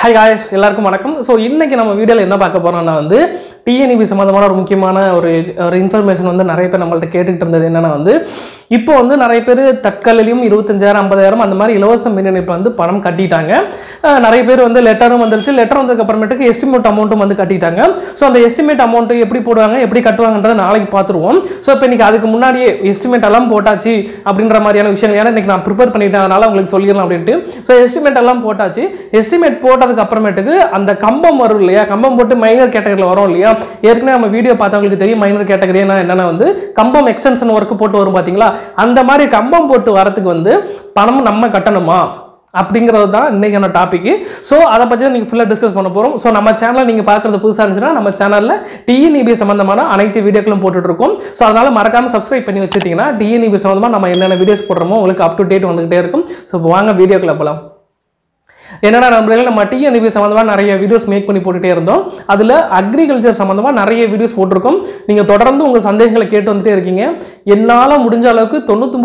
Hi guys, எல்லாருக்கும் வணக்கம். So இன்னைக்கு நம்ம வீடியோவில் என்ன பார்க்க போறோம்னா டிஎன்இபி சம்மந்தமான ஒரு முக்கியமான ஒரு இன்ஃபர்மேஷன் நிறைய பேர் நம்மள்ட்ட கேட்டுக்கிட்டு இருந்தது என்னன்னா இப்போ நிறைய பேர் தட்கல்லையும் 25,000 50,000 அந்த மாதிரி இலவச மின் இணைப்பு பணம் கட்டிட்டாங்க. நிறைய பேர் லெட்டரும் வந்துருச்சு. லெட்டர் வந்ததுக்கு அப்புறமேட்டுக்கு எஸ்டிமேட் அமௌண்ட்டும் கட்டிட்டாங்க. ஸோ அந்த எஸ்டிமேட் அமௌண்ட் எப்படி போடுவாங்க, எப்படி கட்டுவாங்கன்றதை நாளைக்கு பார்த்துருவோம். ஸோ இப்போ இன்னைக்கு அதுக்கு முன்னாடியே எஸ்டிமேட் எல்லாம் போட்டாச்சு அப்படின்ற மாதிரியான விஷயங்கள் ஏன்னா இன்னைக்கு நான் ப்ரிப்பேர் பண்ணிட்டேன், அதனால உங்களுக்கு சொல்லிடலாம் அப்படின்ட்டு. ஸோ எஸ்டிமேட் எல்லாம் போட்டாச்சு. எஸ்டிமேட் போட்டதுக்கு அப்புறமேட்டுக்கு அந்த கம்பம் வரும் இல்லையா, கம்பம் போட்டு மைனர் கேட்டகரியில் வரும் இல்லையா. ஏற்கனவே நம்ம வீடியோ பார்த்தவங்களுக்கு தெரியும் மைனர் கேட்டகரினா என்னன்னா கம்பம் எக்ஸ்டென்ஷன் ஒர்க் போட்டு வரும் பாத்தீங்களா. அந்த மாதிரி கம்பம் போட்டு வரதுக்கு பணம் நம்ம கட்டணுமா அப்படிங்கிறது தான் இன்னைக்கான டாபிக். ஸோ அதை பற்றி தான் நீங்கள் ஃபுல்லாக டிஸ்கஸ் பண்ண போகிறோம். ஸோ நம்ம சேனலில் நீங்கள் பார்க்குறது புதுசாக இருந்துச்சுன்னா நம்ம சேனலில் டிஎன்இபி சம்மந்தமான அனைத்து வீடியோக்களும் போட்டுட்ருக்கோம். ஸோ அதனால் மறக்காமல் சப்ஸ்கிரைப் பண்ணி வச்சுட்டிங்கன்னா டிஎன்இபி சம்மந்தமாக நம்ம என்னென்ன வீடியோஸ் போடுறோமோ உங்களுக்கு அப் டு டேட் வந்துகிட்டே இருக்கும். ஸோ வாங்க வீடியோக்குள்ள போகலாம். என்னன்னா நம்ம டிஎன்இபி சம்மந்தமாக நிறைய வீடியோஸ் மேக் பண்ணி போட்டுகிட்டே இருந்தோம். அதில் அக்ரிகல்ச்சர் சம்மந்தமாக நிறைய வீடியோஸ் போட்டிருக்கோம். நீங்கள் தொடர்ந்து உங்கள் சந்தேகங்களை கேட்டு வந்துட்டே இருக்கீங்க. என்னால் முடிஞ்ச அளவுக்கு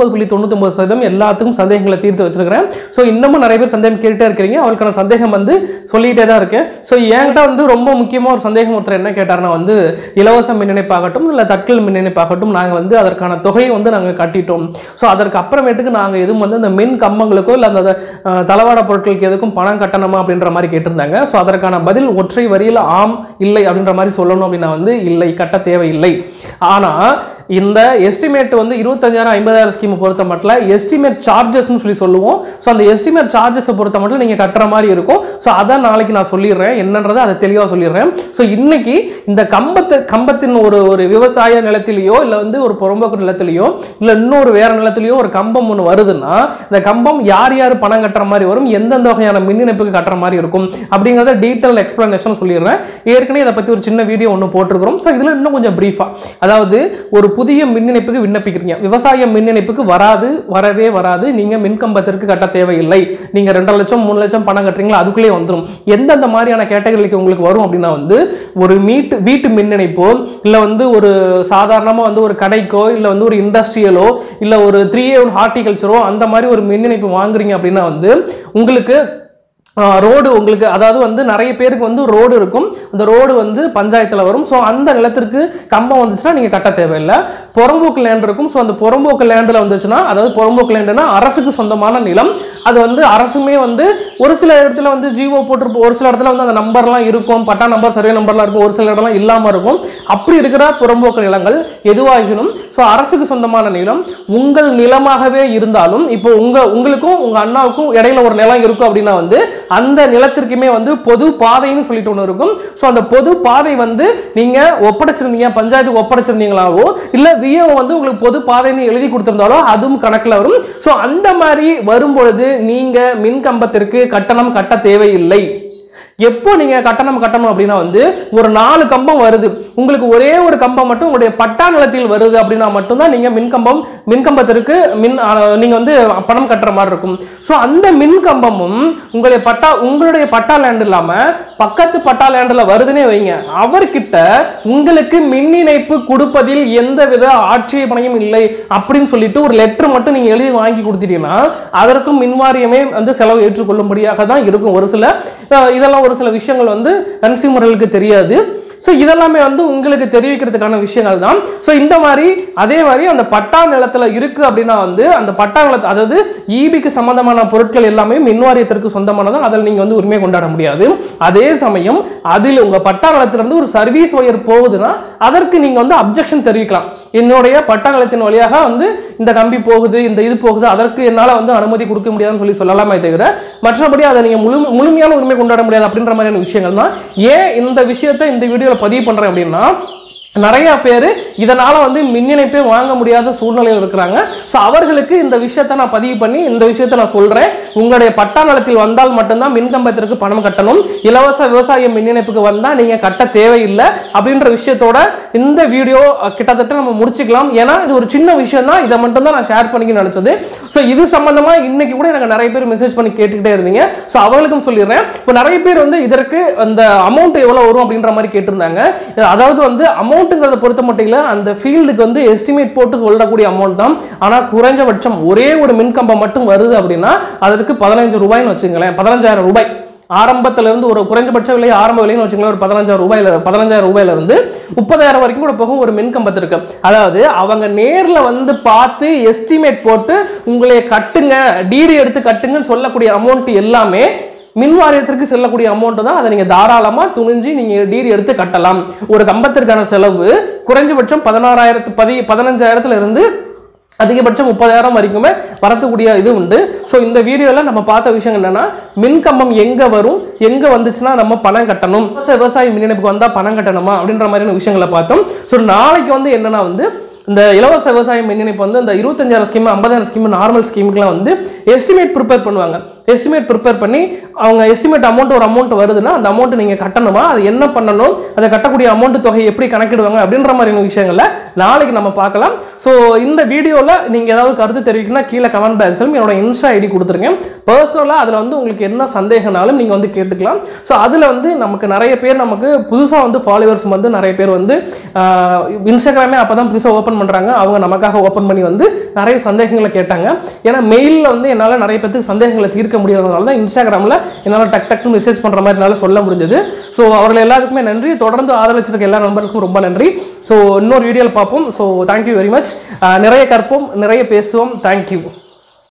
99.99% எல்லாத்துக்கும் சந்தேகங்களை தீர்த்து வச்சிருக்கிறேன். ஸோ இன்னமும் நிறைய பேர் சந்தேகம் கேட்டுட்டே இருக்கிறீங்க. அவருக்கான சந்தேகம் சொல்லிகிட்டே தான் இருக்கேன். ஸோ என்கிட்ட ரொம்ப முக்கியமாக ஒரு சந்தேகம் ஒருத்தர் என்ன கேட்டார்னா இலவச மின் இணைப்பாகட்டும் இல்லை தட்கல் மின் இணைப்பாகட்டும் நாங்கள் அதற்கான தொகையை நாங்கள் கட்டிட்டோம். ஸோ அதற்கு அப்புறமேட்டுக்கு நாங்கள் எதுவும் அந்த மின் கம்பங்களுக்கோ இல்லை அந்த தளவாட பொருட்களுக்கு எதுக்கும் பணம் கட்டணுமா அப்படின்ற மாதிரி கேட்டிருந்தாங்க. ஸோ அதற்கான பதில் ஒற்றை வரியில் ஆம் இல்லை அப்படின்ற மாதிரி சொல்லணும் அப்படின்னா இல்லை, கட்ட தேவையில்லை. ஆனால் இந்த எஸ்டிமேட் 25,000 50,000 ஸ்கீம் பொறுத்த மட்டும் எஸ்டிமேட் சார்ஜஸ் சொல்லி சொல்லுவோம். ஸோ அந்த எஸ்டிமேட் சார்ஜஸ் பொறுத்த மட்டும் நீங்கள் கட்டுற மாதிரி இருக்கும். ஸோ அதான் நாளைக்கு நான் சொல்லிடுறேன், என்னன்றதை அதை தெளிவாக சொல்லிடுறேன். ஸோ இன்னைக்கு இந்த கம்பத்தின் ஒரு விவசாய நிலத்திலேயோ இல்லை ஒரு புறம்போக்கு நிலத்திலேயோ இல்லை இன்னொரு வேற நிலத்திலேயோ ஒரு கம்பம் ஒன்று வருதுன்னா இந்த கம்பம் யார் யார் பணம் கட்டுற மாதிரி வரும், எந்தெந்த வகையான மின் இணைப்புக்கு கட்டுற மாதிரி இருக்கும் அப்படிங்கிறத டீட்டெயில் எக்ஸ்பிளனேஷன் சொல்லிடுறேன். ஏற்கனவே இதை பற்றி ஒரு சின்ன வீடியோ ஒன்று போட்டிருக்கிறோம். ஸோ இதில் இன்னும் கொஞ்சம் பிரீஃபா, அதாவது ஒரு புதிய மின் இணைப்புக்கு விண்ணப்பிக்கிறீங்க, விவசாய மின் இணைப்புக்கு வரவே வராது, நீங்க மின் கம்பத்திற்கு கட்ட தேவையில்லை. நீங்க 2 லட்சம் 3 லட்சம் பணம் கட்டுறீங்களா அதுக்குள்ளே வந்துடும். எந்தெந்த மாதிரியான கேட்டகரிக்கு உங்களுக்கு வரும் அப்படின்னா ஒரு வீட்டு மின் இணைப்போ இல்லை ஒரு சாதாரணமா ஒரு கடைக்கோ இல்லை ஒரு இண்டஸ்ட்ரியலோ இல்லை ஒரு 3A1 ஹார்டிகல்ச்சரோ அந்த மாதிரி ஒரு மின் இணைப்பு வாங்குறீங்க அப்படின்னா உங்களுக்கு ரோடு உங்களுக்கு அதாவது நிறைய பேருக்கு ரோடு இருக்கும். அந்த ரோடு பஞ்சாயத்தில் வரும். ஸோ அந்த நிலத்திற்கு கம்பம் வந்துச்சுன்னா நீங்கள் கட்ட தேவையில்லை. புறம்போக்கு லேண்ட் இருக்கும். ஸோ அந்த புறம்போக்கு லேண்டில் வந்துச்சுன்னா, அதாவது புறம்போக்கு லேண்டுனா அரசுக்கு சொந்தமான நிலம். அது அரசுமே ஒரு சில இடத்துல ஜிஓ போட்டிருப்போம், ஒரு சில இடத்துல அந்த நம்பர்லாம் இருக்கும், பட்டா நம்பர் சர்வே நம்பர்லாம் இருக்கும், ஒரு சில இடம்லாம் இல்லாமல் இருக்கும். அப்படி இருக்கிற புறம்போக்கு நிலங்கள் எதுவாகினும் ஸோ அரசுக்கு சொந்தமான நிலம் உங்கள் நிலமாகவே இருந்தாலும் இப்போ உங்களுக்கும் உங்கள் அண்ணாவுக்கும் இடையில ஒரு நிலம் இருக்கும் அப்படின்னா அந்த நிலத்திற்குமே பொது பாதைன்னு சொல்லிட்டு ஒன்று இருக்கும். ஸோ அந்த பொது பாதை நீங்க ஒப்படைச்சிருந்தீங்க, பஞ்சாயத்துக்கு ஒப்படைச்சிருந்தீங்களாவோ இல்லை விஏ உங்களுக்கு பொது பாதைன்னு எழுதி கொடுத்திருந்தாலோ அதுவும் கணக்கில் வரும். ஸோ அந்த மாதிரி வரும்பொழுது நீங்க மின் கம்பத்திற்கு கட்டணம் கட்ட தேவையில்லை. எப்போ நீங்க கட்டணம் கட்டணும் அப்படின்னா ஒரு 4 கம்பம் வருது, உங்களுக்கு ஒரே ஒரு கம்பம் மட்டும் உங்களுடைய பட்டா நிலத்தில் வருது அப்படின்னா மட்டும்தான் நீங்க மின்கம்பத்திற்கு நீங்க பணம் கட்டுற மாதிரி இருக்கும். ஸோ அந்த மின் கம்பமும் உங்களுடைய பட்டா லேண்ட் இல்லாம பக்கத்து பட்டா லேண்ட்ல வருதுன்னே வைங்க, அவர்கிட்ட உங்களுக்கு மின் இணைப்பு கொடுப்பதில் எந்தவித ஆட்சேபனையும் இல்லை அப்படின்னு சொல்லிட்டு ஒரு லெட்டர் மட்டும் நீங்க எழுதி வாங்கி கொடுத்துட்டீங்கன்னா அதற்கும் மின்வாரியமே செலவு ஏற்றுக்கொள்ளும்படியாக தான் இருக்கும். இதெல்லாம் ஒரு சில விஷயங்கள் கன்சியூமர்களுக்கு தெரியாது. ஸோ இதெல்லாமே உங்களுக்கு தெரிவிக்கிறதுக்கான விஷயங்கள் தான். ஸோ இந்த மாதிரி அதே மாதிரி அந்த பட்டா நிலத்தில் இருக்கு அப்படின்னா அந்த பட்டா நிலத்தை அதாவது ஈபிக்கு சம்பந்தமான பொருட்கள் எல்லாமே மின்வாரியத்திற்கு சொந்தமானதான், அதில் நீங்கள் உரிமை கொண்டாட முடியாது. அதே சமயம் அதில் உங்கள் பட்டா நிலத்திலிருந்து ஒரு சர்வீஸ் ஒயர் போகுதுன்னா அதற்கு நீங்கள் அப்ஜெக்ஷன் தெரிவிக்கலாம். என்னுடைய பட்டா நிலத்தின் வழியாக இந்த கம்பி போகுது, இந்த இது போகுது, அதற்கு என்னால் அனுமதி கொடுக்க முடியாதுன்னு சொல்லலாமே தவிர மற்றபடி அதை நீங்கள் முழுமையான உரிமை கொண்டாட முடியாது அப்படின்ற மாதிரியான விஷயங்கள் தான். ஏன் இந்த விஷயத்தை இந்த வீடியோ பதிவு பண்றேன் அப்படின்னா நிறைய பேர் இதனால மின் இணைப்பே வாங்க முடியாத சூழ்நிலையில் இருக்கிறாங்க. ஸோ அவர்களுக்கு இந்த விஷயத்தை நான் பதிவு பண்ணி இந்த விஷயத்தை நான் சொல்றேன். உங்களுடைய பட்டா நிலத்தில் வந்தால் மட்டும்தான் மின் கம்பத்திற்கு பணம் கட்டணும், இலவச விவசாய மின் இணைப்புக்கு வந்தா நீங்க கட்ட தேவையில்லை அப்படின்ற விஷயத்தோட இந்த வீடியோ கிட்டத்தட்ட நம்ம முடிச்சுக்கலாம். ஏன்னா இது ஒரு சின்ன விஷயம் தான், இதை மட்டும் தான் நான் ஷேர் பண்ணிக்க நினைச்சது. ஸோ இது சம்பந்தமா இன்னைக்கு கூட எனக்கு நிறைய பேர் மெசேஜ் பண்ணி கேட்டுக்கிட்டே இருந்தீங்க. ஸோ அவங்களுக்கும் சொல்லிடுறேன். இப்போ நிறைய பேர் இதற்கு அந்த அமௌண்ட் எவ்வளவு வரும் அப்படின்ற மாதிரி கேட்டிருந்தாங்க. அதாவது அமௌண்ட் பொறுத்த மட்டும் இல்ல அந்த ஃபீல்டுக்கு எஸ்டிமேட் போட்டு சொல்லக்கூடிய அமௌண்ட் தான். ஆனா குறைஞ்சபட்சம் ஒரே ஒரு மின்கம்பம் மட்டும் வருது அப்படின்னா அதற்கு 15 ரூபாய்னு வச்சுங்களேன், 15,000 ரூபாய். ஆரம்பத்துல இருந்து ஒரு குறைந்தபட்ச விலை ஆரம்ப விலைன்னு வச்சுக்கலாம் ஒரு 15,000 ரூபாயில இருந்து 30,000 வரைக்கும் கூட போகும் ஒரு மின் கம்பத்து இருக்கு. அதாவது அவங்க நேர்ல வந்து பார்த்து எஸ்டிமேட் போட்டு உங்களை கட்டுங்க, டிடி எடுத்து கட்டுங்கன்னு சொல்லக்கூடிய அமௌண்ட் எல்லாமே மின் வாரியத்திற்கு செல்லக்கூடிய அமௌண்ட் தான். அதை நீங்க தாராளமா துணிஞ்சு நீங்க டிடி எடுத்து கட்டலாம். ஒரு கம்பத்திற்கான செலவு குறைஞ்சபட்சம் 15,000 இருந்து அதிகபட்சம் 30,000 வரைக்குமே வரக்கூடிய இது உண்டு. ஸோ இந்த வீடியோவில் நம்ம பார்த்த விஷயம் என்னன்னா, மின் கம்பம் எங்கே வரும், எங்கே வந்துச்சுன்னா நம்ம பணம் கட்டணும், விவசாய மின் இணைப்புக்கு வந்தால் பணம் கட்டணுமா அப்படின்ற மாதிரியான விஷயங்களை பார்த்தோம். ஸோ நாளைக்கு வந்து என்னன்னா வந்து இந்த இலவச விவசாய மின் இணைப்பு வந்து இந்த 25,000 ஸ்கீம் 50,000 ஸ்கீம் நார்மல் ஸ்கீமுக்குலாம் வந்து எஸ்டிமேட் ப்ரிப்பேர் பண்ணுவாங்க. எஸ்டிமேட் ப்ரிப்பேர் பண்ணி அவங்க எஸ்டிமேட் ஒரு அமௌண்ட் வருதுன்னா அந்த அமௌண்ட் நீங்கள் கட்டணுமா, அது என்ன பண்ணணும், அதை கட்டக்கூடிய அமௌண்ட் தொகை எப்படி கணக்கிடுவாங்க அப்படின்ற மாதிரியான விஷயங்களை நாளைக்கு நம்ம பார்க்கலாம். ஸோ இந்த வீடியோவில் நீங்கள் ஏதாவது கருத்து தெரிவிக்கணும்னா கீழே கமெண்ட் பாக்ஸில் என்னோட இன்ஸ்டா ஐடி கொடுத்துருங்க. பர்சனலாக அதில் வந்து உங்களுக்கு என்ன சந்தேகனாலும் நீங்கள் வந்து கேட்டுக்கலாம். ஸோ அதில் வந்து நமக்கு நிறைய பேர் நமக்கு புதுசாக வந்து ஃபாலோவர்ஸ் வந்து நிறைய பேர் வந்து இன்ஸ்டாகிராமே அப்போ தான் புதுசாக ஓப்பன் பண்ணுறாங்க. அவங்க நமக்காக ஓப்பன் பண்ணி வந்து நிறைய சந்தேகங்களை கேட்டாங்க. ஏன்னா மெயிலில் வந்து என்னால் நிறைய பேருக்கு சந்தேகங்களை தீர்க்க முடியாதனால தான் இன்ஸ்டாகிராமில் என்னால் டக்கு மெசேஜ் பண்ணுற மாதிரி என்னால் சொல்ல முடிஞ்சது. ஸோ அவர்கள் எல்லாருக்குமே நன்றி. தொடர்ந்து ஆதரவச்சிருக்க எல்லா நண்பருக்கும் ரொம்ப நன்றி. ஸோ இன்னொரு வீடியோவில் பார்ப்போம். So thank you very much. நிறைய கற்போம், நிறைய பேசுவோம். தேங்க்யூ.